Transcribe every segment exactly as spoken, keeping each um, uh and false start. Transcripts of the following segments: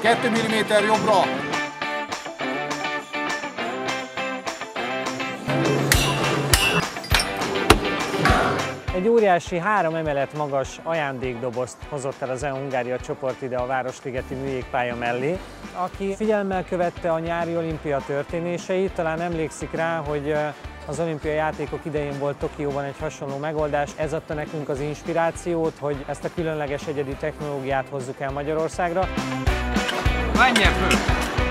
kettő milliméter jobbra. Egy óriási három emelet magas ajándékdobozt hozott el az e u Hungária csoport ide a Városligeti Műjégpálya mellé. Aki figyelemmel követte a nyári olimpia történéseit, talán emlékszik rá, hogy az olimpiai játékok idején volt Tokióban egy hasonló megoldás. Ez adta nekünk az inspirációt, hogy ezt a különleges egyedi technológiát hozzuk el Magyarországra. Menjen föl!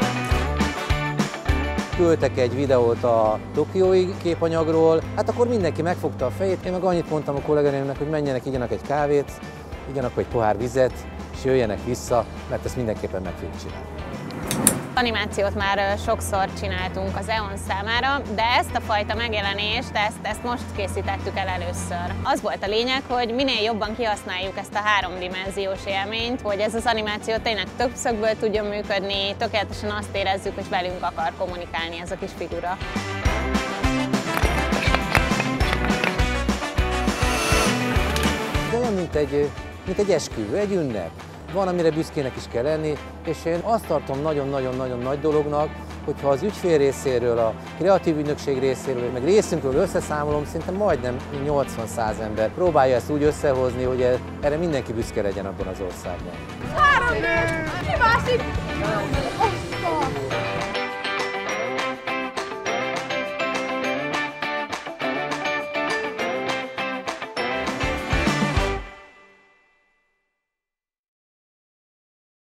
Küldtek egy videót a tokiói képanyagról, hát akkor mindenki megfogta a fejét. Én meg annyit mondtam a kolléganőmnek, hogy menjenek, igyanak egy kávét, igyanak egy pohár vizet, és jöjjenek vissza, mert ezt mindenképpen meg fogjuk csinálni. Animációt már sokszor csináltunk az e on számára, de ezt a fajta megjelenést, ezt, ezt most készítettük el először. Az volt a lényeg, hogy minél jobban kihasználjuk ezt a háromdimenziós élményt, hogy ez az animáció tényleg több szögből tudjon működni, tökéletesen azt érezzük, hogy velünk akar kommunikálni ez a kis figura. De olyan, mint egy, mint egy esküvő, egy ünnep. Van, amire büszkének is kell lenni, és én azt tartom nagyon-nagyon-nagyon nagy dolognak, hogyha az ügyfél részéről, a kreatív ügynökség részéről, meg részünkről összeszámolom, szinte majdnem nyolcvan-száz ember próbálja ezt úgy összehozni, hogy erre mindenki büszke legyen abban az országban. Három, négy, ki másik?